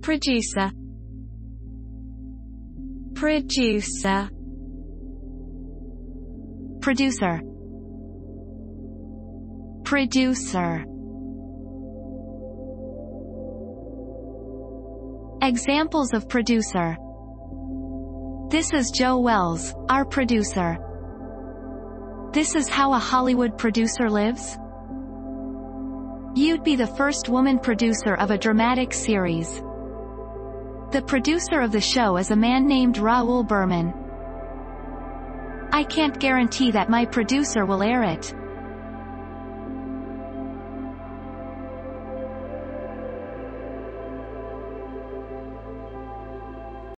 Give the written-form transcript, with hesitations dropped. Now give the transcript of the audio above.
Producer. Producer. Producer. Producer. Examples of producer. This is Joe Wells, our producer. This is how a Hollywood producer lives? You'd be the first woman producer of a dramatic series. The producer of the show is a man named Raoul Berman. I can't guarantee that my producer will air it.